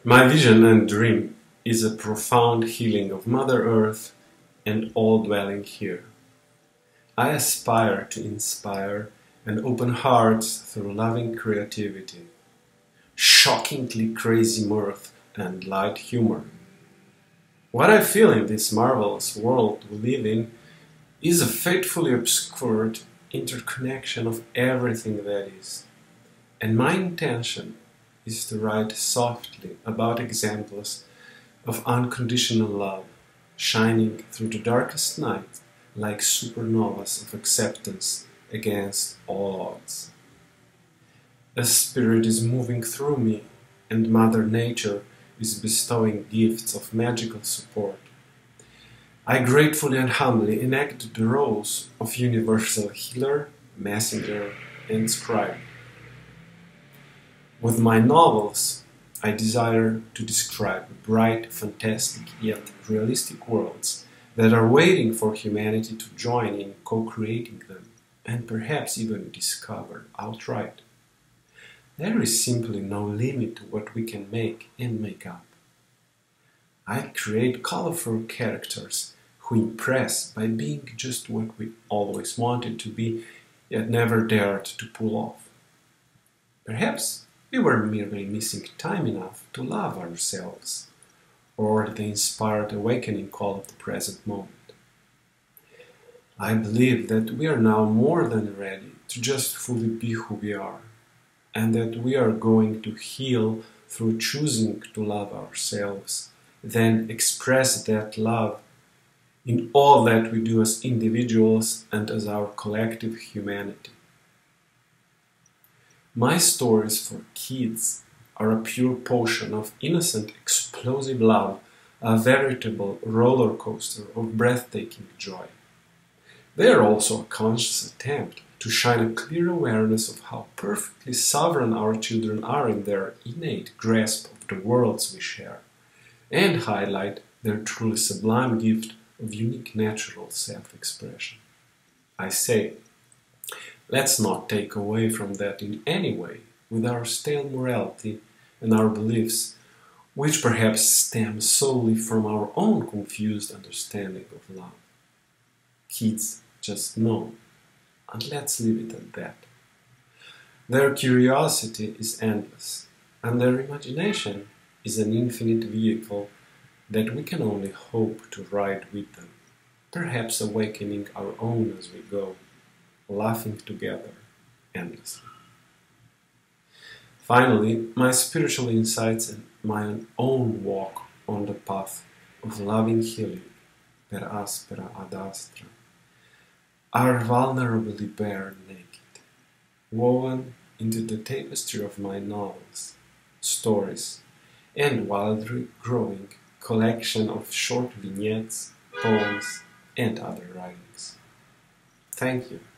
My vision and dream is a profound healing of Mother Earth and all dwelling here. I aspire to inspire and open hearts through loving creativity, shockingly crazy mirth and light humor. What I feel in this marvelous world we live in is a fatefully obscured interconnection of everything that is. And my intention is to write softly about examples of unconditional love, shining through the darkest night like supernovas of acceptance against all odds. A spirit is moving through me, and Mother Nature is bestowing gifts of magical support. I gratefully and humbly enact the roles of universal healer, messenger, and scribe. With my novels, I desire to describe bright, fantastic, yet realistic worlds that are waiting for humanity to join in co-creating them, and perhaps even discover outright. There is simply no limit to what we can make and make up. I create colorful characters who impress by being just what we always wanted to be, yet never dared to pull off. Perhaps we were merely missing time enough to love ourselves, or the inspired awakening call of the present moment. I believe that we are now more than ready to just fully be who we are, and that we are going to heal through choosing to love ourselves, then express that love in all that we do as individuals and as our collective humanity. My stories for kids are a pure potion of innocent, explosive love, a veritable roller coaster of breathtaking joy. They are also a conscious attempt to shine a clear awareness of how perfectly sovereign our children are in their innate grasp of the worlds we share, and highlight their truly sublime gift of unique natural self-expression. I say, let's not take away from that in any way with our stale morality and our beliefs, which perhaps stem solely from our own confused understanding of love. Kids just know, and let's leave it at that. Their curiosity is endless, and their imagination is an infinite vehicle that we can only hope to ride with them, perhaps awakening our own as we go, laughing together endlessly. Finally, my spiritual insights and my own walk on the path of loving healing, per aspera ad astra, are vulnerably bare naked, woven into the tapestry of my novels, stories, and wildly growing collection of short vignettes, poems, and other writings. Thank you.